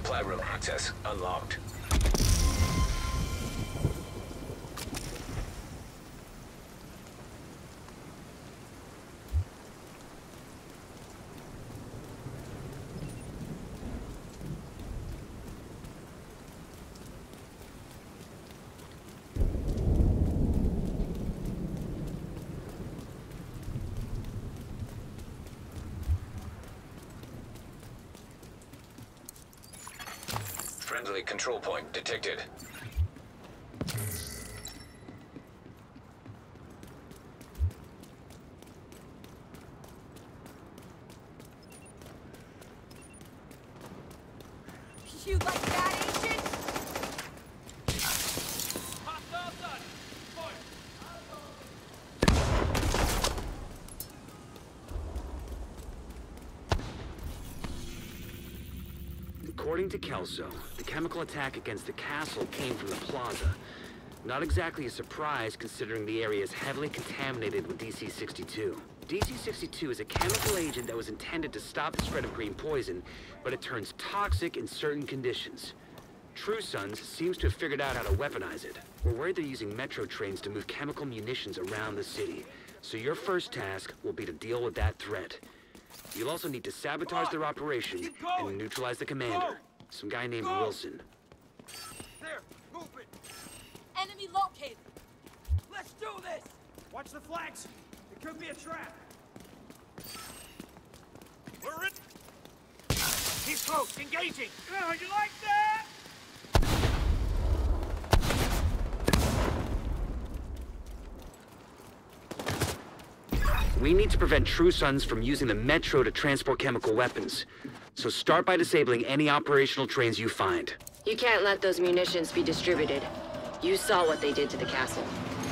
Supply room access unlocked. Friendly control point detected. You like that, Agent? According to Kelso, the chemical attack against the castle came from the plaza. Not exactly a surprise considering the area is heavily contaminated with DC-62. DC-62 is a chemical agent that was intended to stop the spread of green poison, but it turns toxic in certain conditions. True Sons seems to have figured out how to weaponize it. We're worried they're using metro trains to move chemical munitions around the city. So your first task will be to deal with that threat. You'll also need to sabotage their operation and neutralize the commander, some guy named Wilson. There, move it. Enemy located. Let's do this. Watch the flags. It could be a trap. We're in. He's close. Engaging. You like that? We need to prevent True Sons from using the metro to transport chemical weapons. So start by disabling any operational trains you find. You can't let those munitions be distributed. You saw what they did to the castle.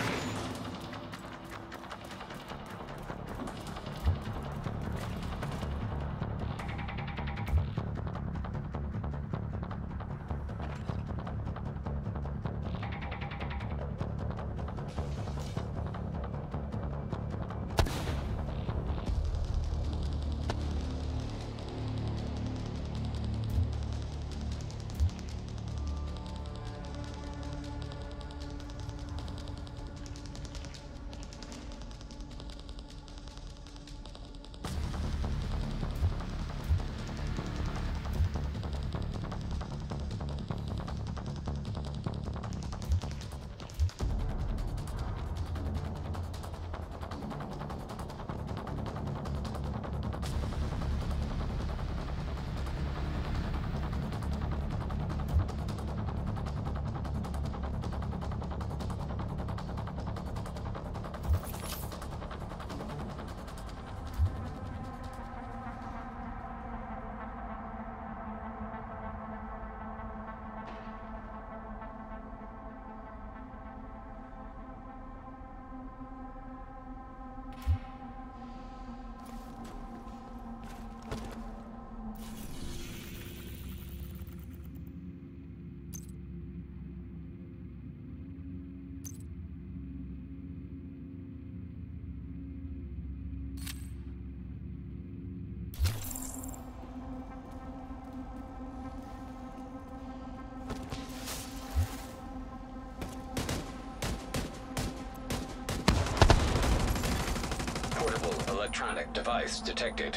Electronic device detected.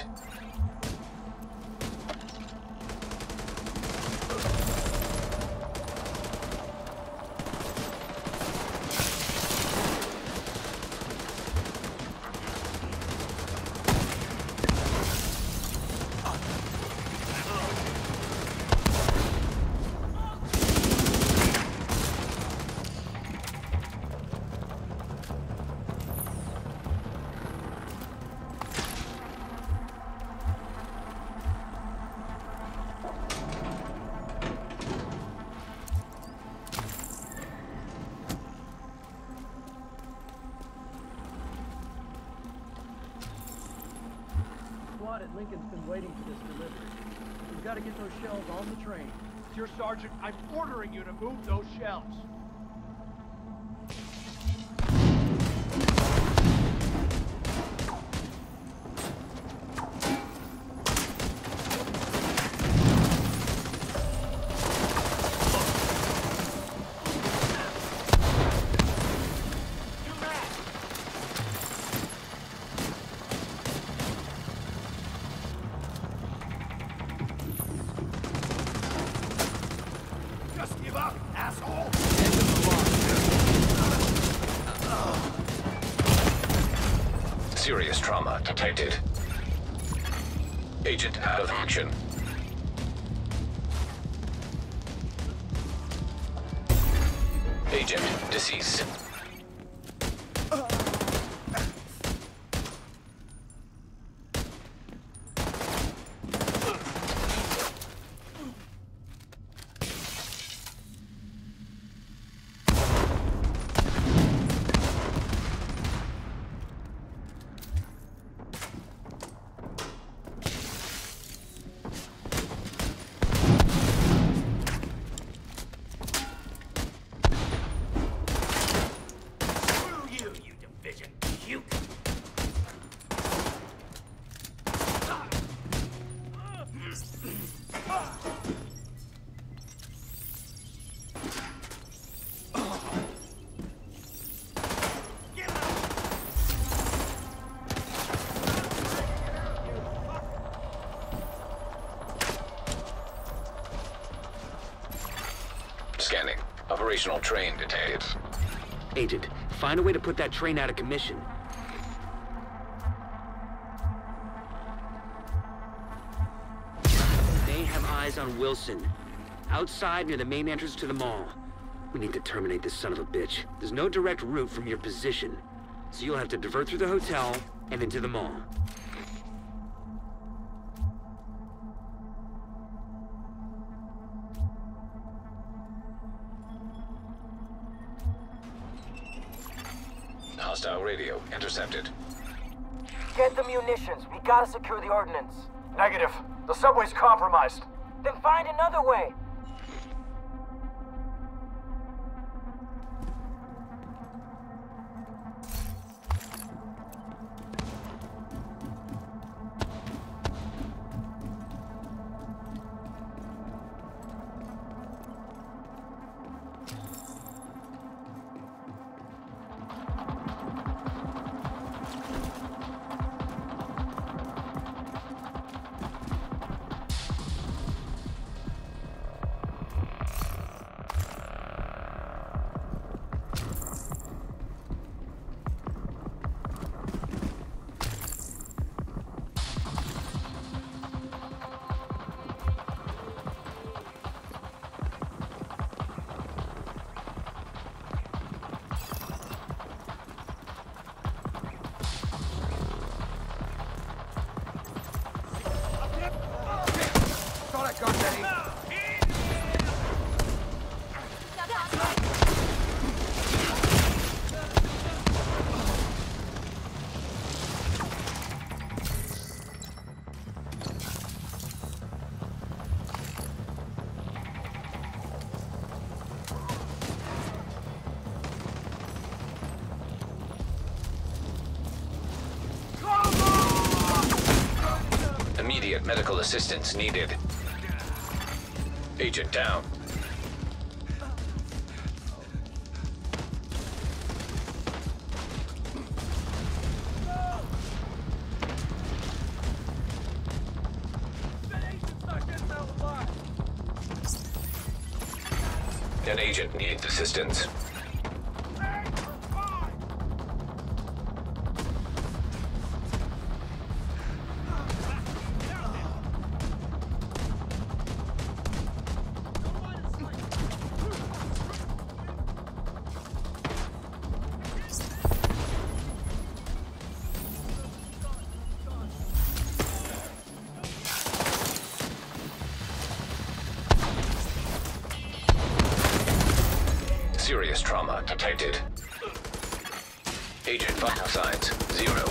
At Lincoln's been waiting for this delivery. We've got to get those shells on the train. Dear Sergeant, I'm ordering you to move those shells. up, asshole! Serious trauma detected. Agent out of action. Agent deceased. Screw you, you division puke! Get out! Scanning. Operational train detected. Agent, find a way to put that train out of commission. They have eyes on Wilson. Outside near the main entrance to the mall. We need to terminate this son of a bitch. There's no direct route from your position, so you'll have to divert through the hotel and into the mall. Hostile radio intercepted. Get the munitions. We gotta secure the ordnance. Negative. The subway's compromised. Then find another way. Thought I got that. Immediate medical assistance needed. Agent down. An agent needs assistance. Serious trauma detected. Agent vital signs 0.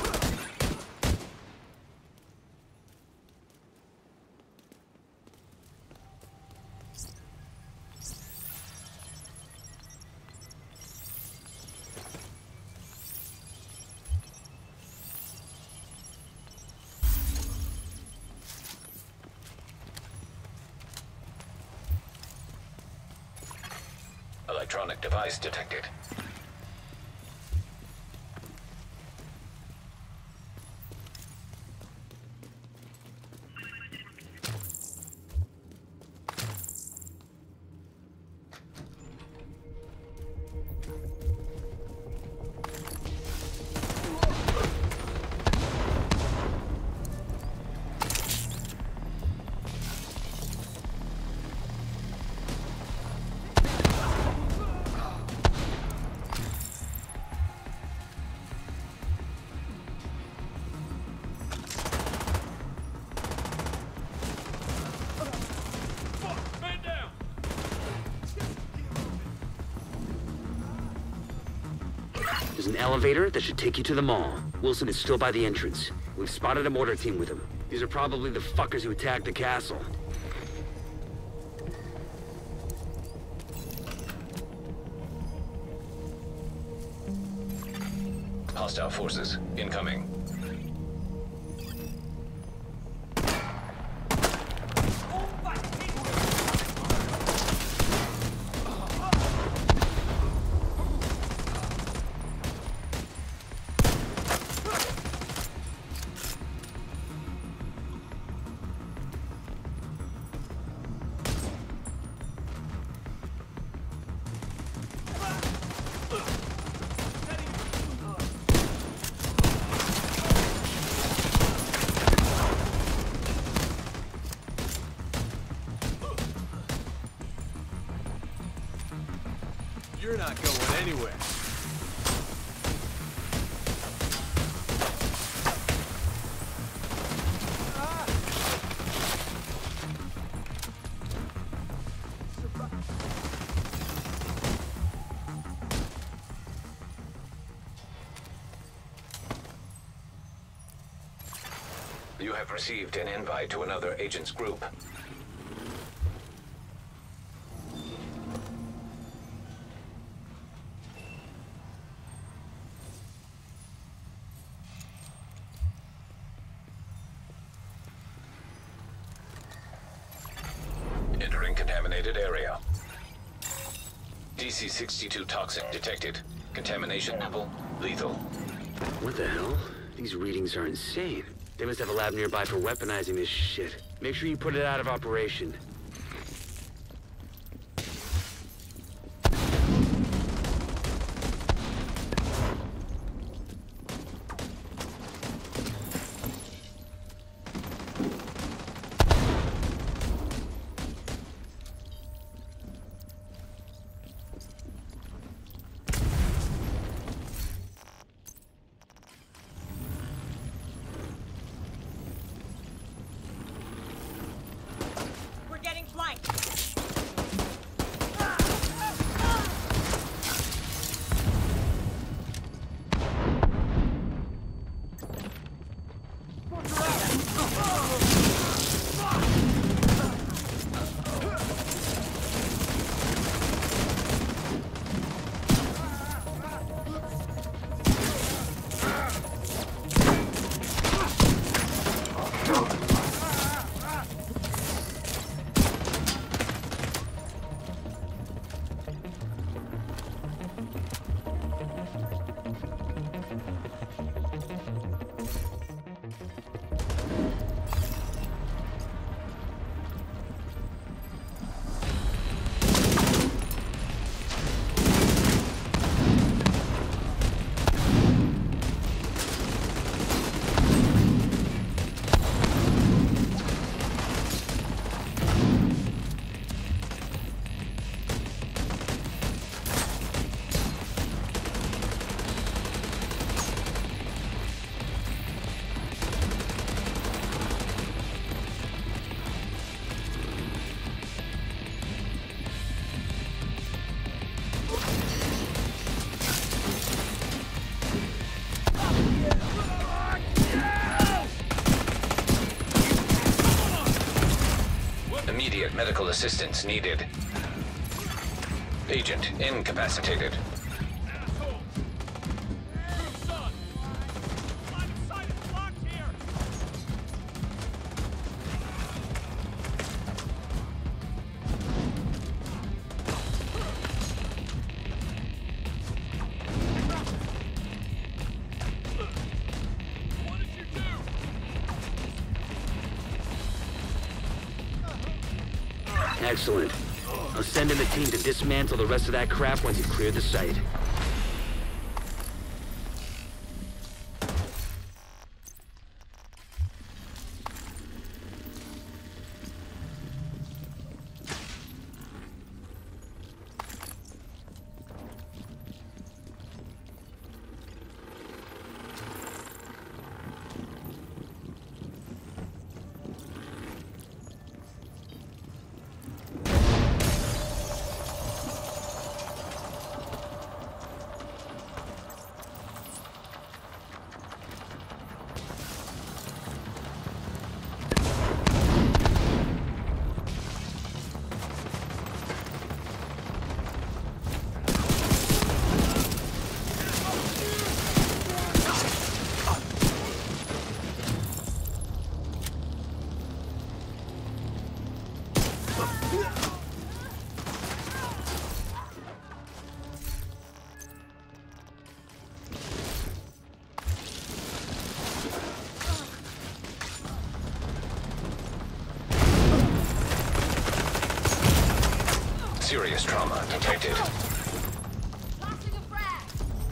Electronic device detected. There's an elevator that should take you to the mall. Wilson is still by the entrance. We've spotted a mortar team with him. These are probably the fuckers who attacked the castle. Hostile forces incoming. You're not going anywhere. You have received an invite to another agent's group. Entering contaminated area. DC-62 toxin detected. Contamination level lethal. What the hell? These readings are insane. They must have a lab nearby for weaponizing this shit. Make sure you put it out of operation. We're getting flanked. Immediate medical assistance needed. Agent incapacitated. Excellent. I'll send in a team to dismantle the rest of that crap once you clear the site. Serious trauma detected. Tossing a frag.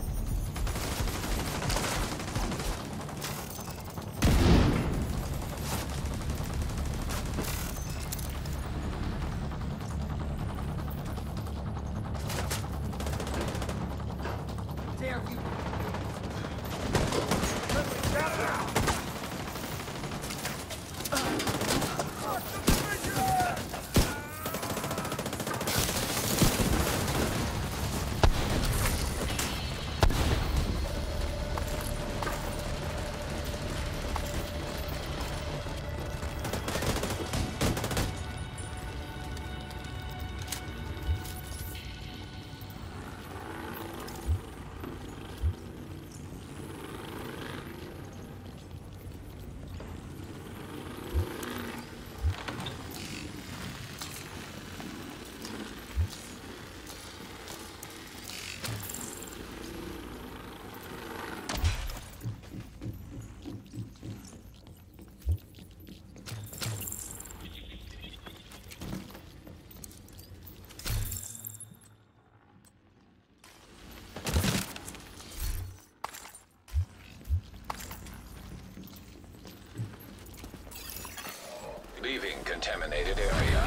Leaving contaminated area.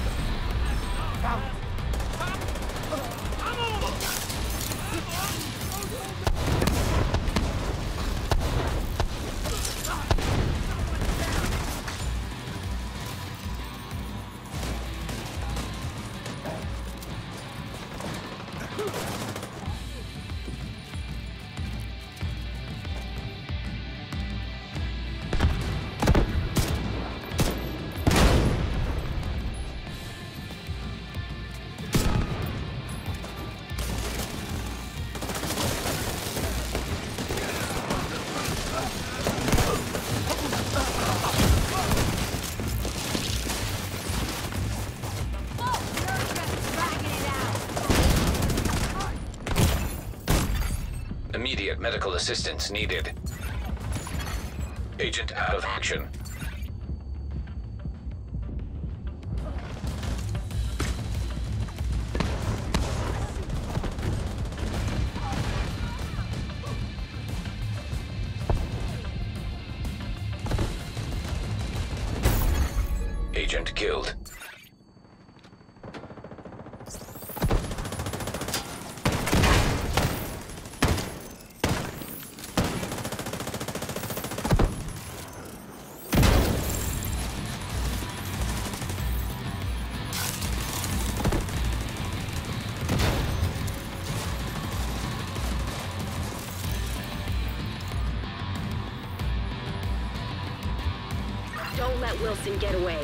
Immediate medical assistance needed. Agent out of action. Agent killed. Don't let Wilson get away.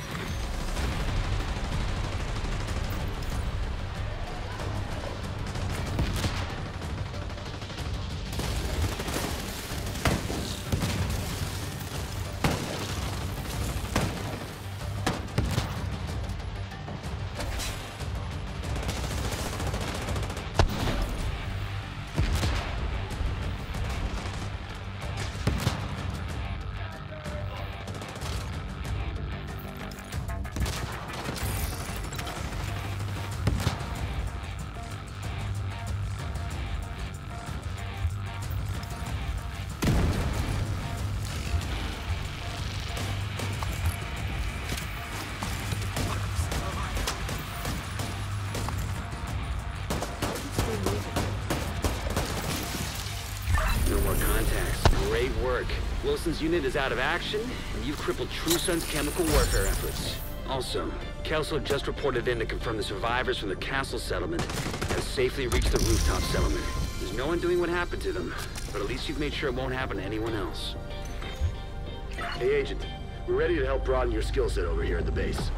No more contacts. Great work. Wilson's unit is out of action, and you've crippled True Sun's chemical warfare efforts. Also, Kelso just reported in to confirm the survivors from the castle settlement have safely reached the rooftop settlement. There's no one doing what happened to them, but at least you've made sure it won't happen to anyone else. Hey, Agent. We're ready to help broaden your skill set over here at the base.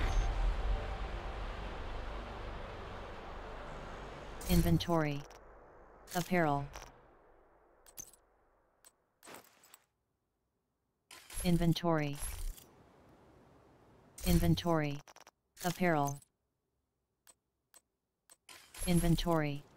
Inventory. Apparel. Inventory. Inventory. Apparel. Inventory.